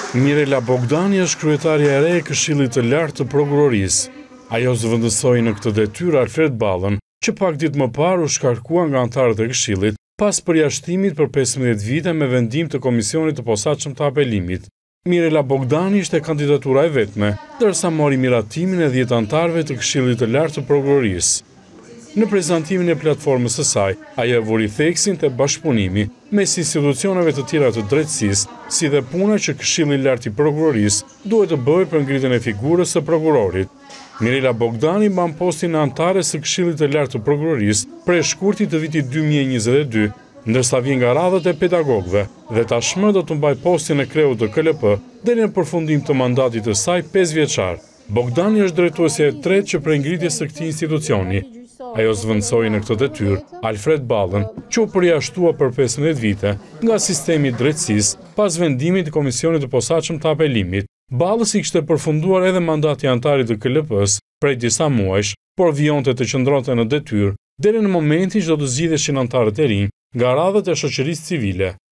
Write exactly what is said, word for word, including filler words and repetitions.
Mirela Bogdani është kryetaria e re e Këshillit të Lartë të Prokurorisë. Ajo zëvendësoi në këtë detyrë Alfred Ballën, që pak ditë më parë u shkarkua nga anëtarët e Këshillit pas përjashtimit për pesëmbëdhjetë vite me vendim të Komisionit të Posaçëm të Apelimit. Mirela Bogdani ishte kandidatura e vetme, ndërsa mori miratimin e dhjetë anëtarëve të Këshillit të Lartë të Prokurorisë. Në prezantimin e platformës së saj, ajo vuri theksin të bashkëpunimi mes institucioneve të tjera të drejtësisë, si dhe puna që Këshilli i Lartë i Prokurorisë duhet të bëjë për ngritjen e figurës së prokurorit. Mirela Bogdani mban postin e anëtare së Këshillit të Lartë të Prokurorisë prej shkurtit të vitit dy mijë e njëzet e dy, ndërsa vjen nga radhët e pedagogëve dhe tashmë do të mbajë postin e kreut të K L P deri në përfundim të mandatit të saj pesë vjeçar. Bogdani është drejtuesja e tretë që prej ngritjes së këtij institucioni. Ajo zvendësoi në këtë detyrë Alfred Ballën, që u përjashtua për pesëmbëdhjetë vite nga sistemi i drejtësisë pas vendimit të Komisionit të Posaçëm të Apelimit. Ballës i kishte përfunduar edhe mandati anëtarit të K L P-s prej disa muajsh, por vijonte të qëndronte në detyrë deri në momentin që do të zgjidheshin anëtarët e rinj nga radhët e shoqërisë civile.